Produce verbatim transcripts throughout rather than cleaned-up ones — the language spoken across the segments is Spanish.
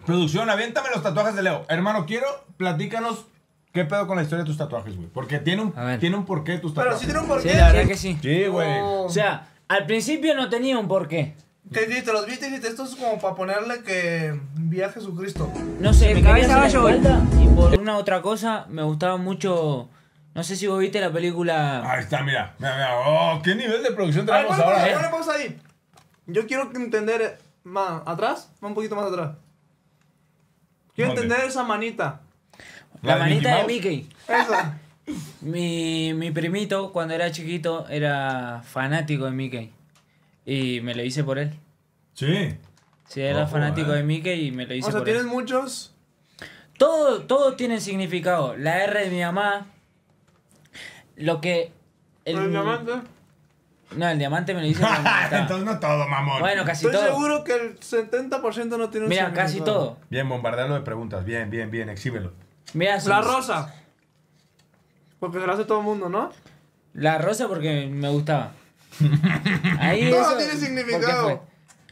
Producción, aviéntame los tatuajes de Leo. Hermano, quiero, platícanos qué pedo con la historia de tus tatuajes, güey. Porque tiene un, tiene un porqué tus tatuajes. Pero sí tiene un porqué. Sí, la verdad que sí. Sí, güey. Oh. O sea, al principio no tenía un porqué. ¿Qué dijiste? ¿Los viste y dijiste? Esto es como para ponerle que vi a Jesucristo. No sé, me quería cabeza hacer la vaya, espalda y por una otra cosa me gustaba mucho. No sé si vos viste la película. Ahí está, mira. Mira, mira. Oh, qué nivel de producción A ver, tenemos ponle ahora, pausa, eh. ponle pausa ahí. Yo quiero entender más atrás, va un poquito más atrás. Quiero ¿Dónde? entender esa manita. La, ¿La de manita de Mickey Mickey. Esa. Mi, mi primito, cuando era chiquito, era fanático de Mickey. Y me lo hice por él. Sí. Sí, era Ojo, fanático eh. de Mickey y me lo hice O sea, por tienes él. muchos. Todo, todo tiene significado. La R de mi mamá. Lo que. El diamante. No, el diamante me lo hice por mi mamá. Entonces no todo, mamón. Bueno, casi Estoy todo. seguro que el setenta por ciento no tiene un Mira, casi significado. todo. Bien, bombardearlo de preguntas. Bien, bien, bien. Exhíbelo. Mira, La son- rosa. Porque se la hace todo el mundo, ¿no? La rosa porque me gustaba. Ahí Todo eso, tiene ¿por qué significado. fue?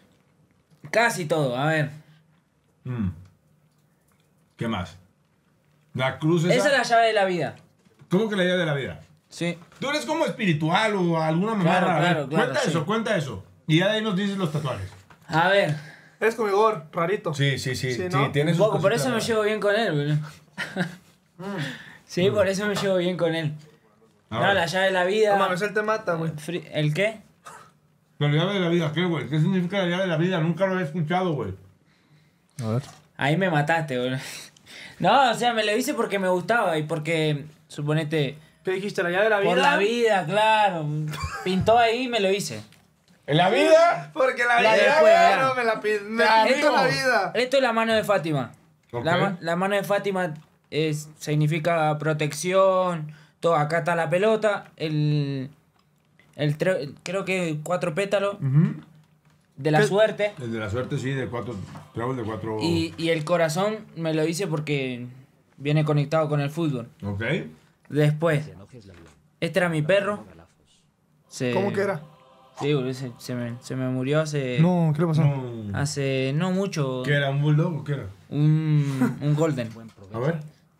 Casi todo, a ver. Mm. ¿Qué más? La cruz esa. Esa es la llave de la vida. ¿Cómo que la idea de la vida? Sí. Tú eres como espiritual o alguna mamá. Claro, rara. A ver, claro, claro, Cuenta sí. eso, cuenta eso. Y ya de ahí nos dices los tatuajes. A ver, Es como Igor, rarito. Sí, sí, sí. Sí, Sí, ¿no? tienes un sus poco, por cositas eso me raras. llevo bien con él, boludo. Sí, por eso me llevo bien con él. A No, ver. la llave de la vida. No mames, él te mata, güey. Fri- ¿El qué? La llave de la vida, ¿qué, güey? ¿Qué significa la llave de la vida? Nunca lo he escuchado, güey. A ver. Ahí me mataste, boludo. No, o sea, me lo hice porque me gustaba y porque, suponete, ¿Qué dijiste? ¿La llave de la vida? por la vida, claro. Pintó ahí y me lo hice. ¿En la vida? Porque la La vida después, ya ya. no me la pide. Me Ya, pinto amigo. la vida. Esto es la mano de Fátima. Ok. La, ma- la mano de Fátima es, significa protección. Todo, acá está la pelota. El, el tre- creo que cuatro pétalos Ujú. de la ¿Qué? suerte. El de la suerte, sí, de cuatro. Trabajos de cuatro. Y, y el corazón me lo hice porque viene conectado con el fútbol. Ok. Después, este era mi perro. Se- ¿Cómo que era? Sí, boludo, se, se me, se me murió hace. No, ¿qué le pasó? No. Hace no mucho. ¿Qué era? ¿Un bulldog o qué era? Un, un golden. A ver.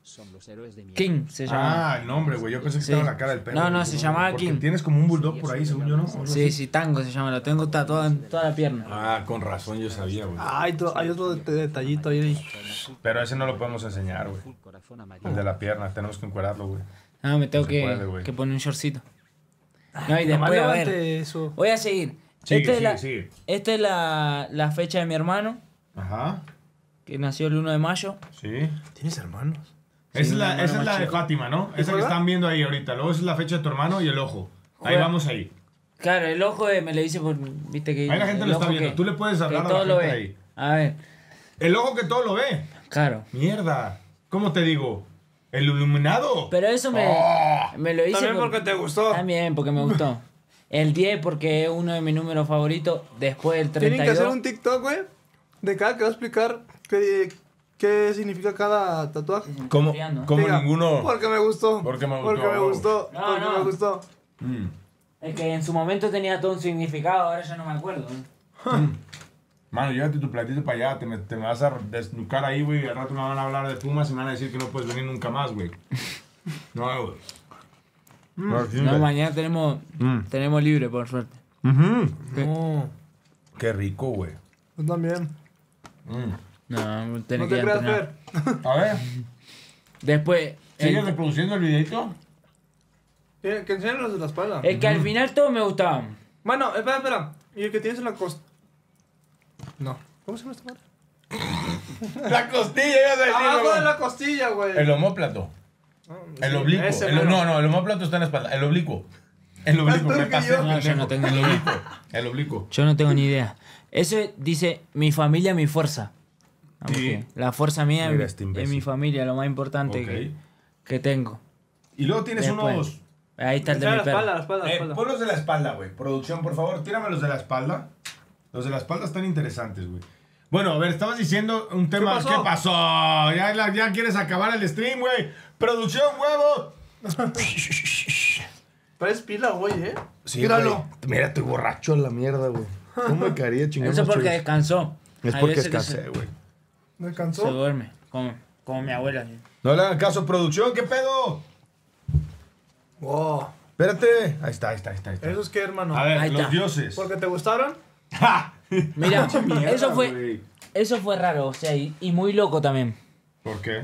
King se llama. Ah, el nombre, güey. Yo pensé que Sí. estaba en la cara del perro. No, no, güey. se llamaba Porque King. tienes como un bulldog por ahí, según yo, ¿no? Algo Sí, así. sí, tango se llama. Lo tengo tatuado en toda la pierna. Ah, con razón yo sabía, güey. Ay, to- hay otro det- detallito ahí. Pero ese no lo podemos enseñar, güey. El de la pierna, tenemos que encuadrarlo, güey. No, me tengo No se que, puede, güey. que poner un shortcito. No, y Nomás después, a levante ver. eso. Voy a seguir. Sigue, esta es, sigue, la, sigue. esta es la, la fecha de mi hermano, Ajá. que nació el uno de mayo. Sí. ¿Tienes hermanos? Esa es mi la, hermano esa es más la de chico. Fátima, ¿no? Esa que juega? están viendo ahí ahorita. Luego esa es la fecha de tu hermano y el ojo. Ahí Juega. vamos ahí. Claro, el ojo eh, me lo hice por. Viste que. Ahí la gente el lo está ojo viendo. que- Tú le puedes que hablar a la todo lo gente ve. ahí. A ver, El ojo que todo lo ve. claro. Mierda. ¿Cómo te digo? El iluminado. Pero eso me, Oh. me lo hice. También por- porque te gustó. También porque me gustó. El diez porque es uno de mis números favoritos. Después el Tienen treinta y que dos. hacer un TikTok, güey, de cada que va a explicar qué, qué significa cada tatuaje. Como, Confiando. como Diga, ninguno. Porque me gustó. Porque me Porque gustó. me gustó. No, porque no. me gustó. Mm. Es que en su momento tenía todo un significado, ahora ya no me acuerdo. Mm. Mano, llévate tu platito para allá. Te me, te me vas a desnucar ahí, güey. Y al rato me van a hablar de Pumas y me van a decir que no puedes venir nunca más, güey. No, güey. No, sí, No, güey. mañana tenemos, Mm. tenemos libre, por suerte. Ujú. No, Qué rico, güey. yo también. Mm. No, tenés No que te ir a creas, entrenar. Fer. A ver, Después, ¿sigues el- reproduciendo el videito? Que que enseñen los de la espalda. es que al final todos me gustaban. Bueno, espera, espera. ¿Y el que tienes en la costa? No. ¿Cómo se llama esta madre? La costilla, ibas a decir, Abajo güey. de la costilla, güey. El homóplato. No, El sí, oblicuo. ese El- mero. no, no, el homóplato está en la espalda. El oblicuo. El oblicuo, Más me peor que pasé. yo. de No, yo pendejo. no tengo El ni idea. oblicuo. El oblicuo. Yo no tengo ni idea. Eso dice mi familia, mi fuerza. Vamos Sí. que la fuerza mía Mira es, este es imbécil. mi familia, lo más importante Ok. que, que tengo. Y luego tienes Después, unos... Ahí está el de Enseña mi la espalda, la perro. espalda, la Eh, espalda. pon los de la espalda, güey. Producción, por favor, tírame los de la espalda. Los de la espalda están interesantes, güey. Bueno, a ver, estabas diciendo un tema... pasó? ¿Qué pasó? ¿Ya, la- ya quieres acabar el stream, güey? Producción, huevo. Parece pila, güey, ¿eh? Sí, Míralo. güey. Mira, estoy borracho a la mierda, güey. ¿Cómo me caería chingando? Eso porque descansó. Es Hay porque veces que descansé, se- güey. ¿Me Se cansó? duerme, como, como mi abuela. No le hagan caso, producción, ¿qué pedo? Wow. Espérate. Ahí está, ahí está, ahí está. Ahí está. ¿Eso es qué, hermano? A ver, Ahí los está. dioses. ¿Porque te gustaron? ¡Ja! Mira, Mierda, eso fue, güey. eso fue raro, o sea, y, y muy loco también. ¿Por qué?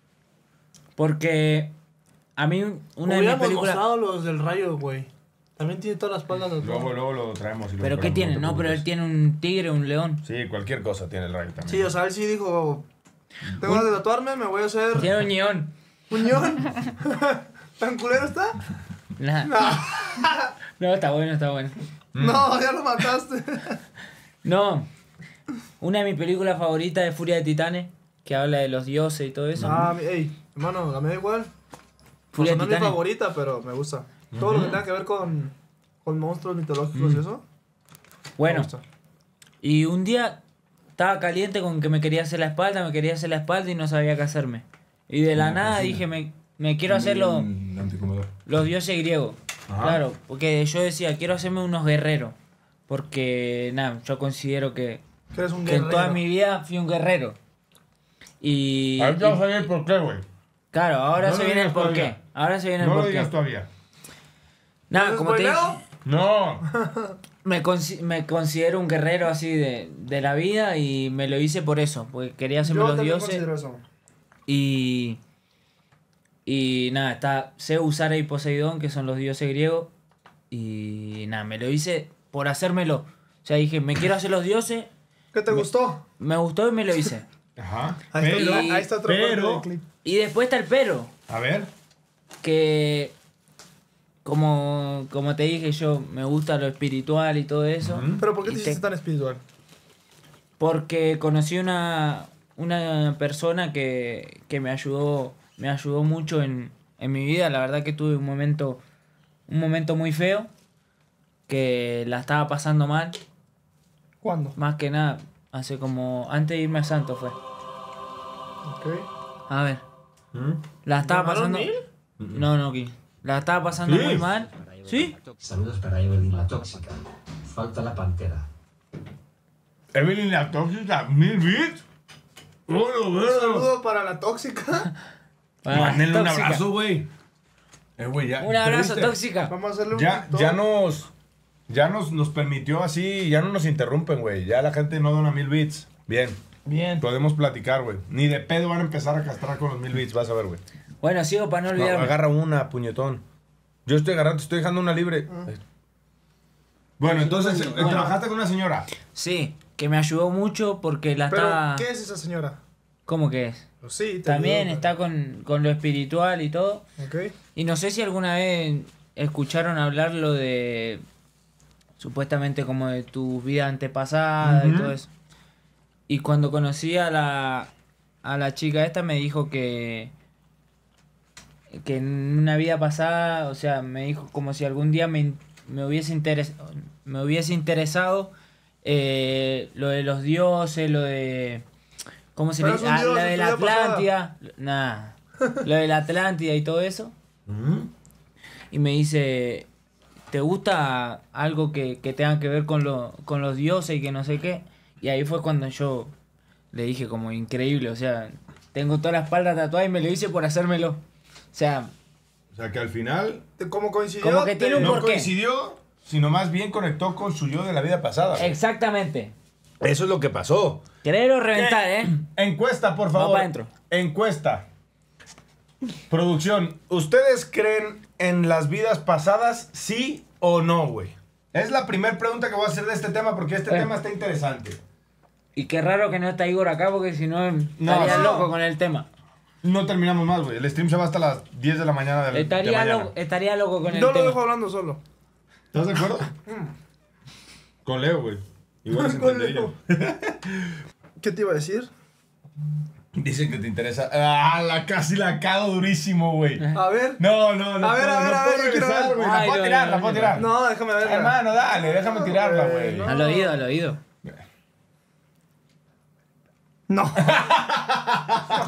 Porque a mí una de mis Hubiéramos películas... mostrado los del rayo, güey. También tiene todas las espaldas de Luego, luego lo traemos. Y lo ¿Pero qué compramos, tiene? te No, pero él preocupes. tiene un tigre, un león. Sí, cualquier cosa tiene el rayo también. Sí, o sea, él sí dijo... Tengo ganas de tatuarme, me voy a hacer... Tiene un león. ¿Muñón? ¿Tan culero está? Nah. No. No, está bueno, está bueno. No, ya lo mataste. No, una de mis películas favoritas es Furia de Titanes, que habla de los dioses y todo eso. Ah, mi- ey, hermano, a mí me da igual. Furia Pues no de es mi Titanes. favorita, pero me gusta. Todo lo que tenga que ver con, con monstruos mitológicos y eso. Me Bueno, gusta. y un día estaba caliente con que me quería hacer la espalda, me quería hacer la espalda y no sabía qué hacerme. Y de la Mm, nada cocina. dije, me, me quiero hacer los, Un anticomedor. los dioses griegos. Ajá. Claro, porque yo decía, quiero hacerme unos guerreros. Porque, nada, yo considero que, Que eres un que en guerrero. toda mi vida fui un guerrero. Y, Ahorita y- vas a ver por qué, güey. claro, ahora No se lo viene el digas porqué. todavía. Ahora se viene No el lo porqué. digas todavía. Nada, ¿No como te spoileo? dije, No. me, consi- me considero un guerrero así de, de la vida y me lo hice por eso, porque quería hacerme Yo los también dioses considero eso. y y nada, está Zeus, Ares y Poseidón, que son los dioses griegos, y nada, me lo hice por hacérmelo. O sea, dije, me quiero hacer los dioses, ¿Qué te gustó? me gustó y me lo hice. Ajá. Ahí está, Pero, ahí está otra parte pero, del clip. Y después está el pero, a ver. que como, como te dije, yo me gusta lo espiritual y todo eso. Ujú. Pero ¿por qué Y te te- hiciste tan espiritual? Porque conocí una, una persona que, que me ayudó, me ayudó mucho en, en mi vida. La verdad que tuve un momento, un momento muy feo, que la estaba pasando mal. ¿Cuándo? Más que nada, hace como, antes de irme a Santo fue. Ok. A ver, ¿Mm? la estaba ¿Llamaron pasando... mil? No, no, Ki. La estaba pasando Sí. muy mal. ¿Sí? Saludos para Evelyn la tóxica. Falta la pantera. Evelyn la tóxica, mil bits. Bueno, Un bueno. saludo para la tóxica. Para la Mándenle un tóxica. abrazo, güey. Eh, güey, ya. Un abrazo, ¿viste? tóxica. Vamos a hacerle un Ya, TikTok. ya nos. Ya nos, nos permitió así, ya no nos interrumpen, güey. Ya la gente no dona mil bits. Bien. Bien. Podemos platicar, güey. Ni de pedo van a empezar a castrar con los mil bits, vas a ver, güey. Bueno, sigo para no No, olvidarme. agarra una, puñetón. Yo estoy agarrando, te estoy dejando una libre. Bueno, entonces, eh, Bueno. trabajaste con una señora. Sí, que me ayudó mucho porque la Pero, estaba... ¿qué es esa señora? ¿Cómo que es? Pues sí, te También ayudo. está con, con lo espiritual y todo. Ok. Y no sé si alguna vez escucharon hablar lo de... Supuestamente como de tu vida antepasada y Ujú. todo eso. Y cuando conocí a la, a la chica esta me dijo que... Que en una vida pasada, o sea, me dijo como si algún día me, in- me, hubiese, interes, me hubiese interesado eh, lo de los dioses, lo de... ¿Cómo se le Pero es dice? un Ah, dios lo en de tu la vida pasada. Atlántida. Nada. Lo de la Atlántida y todo eso. Y me dice, ¿te gusta algo que, que tenga que ver con, lo, con los dioses y que no sé qué? Y ahí fue cuando yo le dije como increíble, o sea, tengo toda la espalda tatuada y me lo hice por hacérmelo. O sea, O sea, que al final Te- ¿Cómo coincidió? Como que tiene un no ¿por qué? coincidió, sino más bien conectó con su yo de la vida pasada. güey. exactamente. Eso es lo que pasó. Querer o reventar, ¿eh? Encuesta, por Va favor. pa' adentro. Encuesta. Producción, ¿ustedes creen en las vidas pasadas, sí o no, güey? Es la primera pregunta que voy a hacer de este tema porque este Eh. tema está interesante. Y qué raro que no está Igor acá porque si no No, estaría no. loco con el tema. No terminamos más, güey. El stream se va hasta las diez de la mañana de, de Estaría, mañana. loco, estaría loco con el Yo lo tema. dejo hablando solo. ¿Estás de acuerdo? Con Leo, güey. Igual se Con entendería. Leo. ¿Qué te iba a decir? Dicen que te interesa. Ah, la casi la cago durísimo, güey. A ver. No, no, no. A ver, puedo, a ver, no a puedo ver, yo quiero regresar, ver. güey. La Ay, puedo no, tirar, no, la puedo no, tirar. No, déjame ver. Hermano, dale, déjame tirarla, güey. No. Al oído, al oído. No.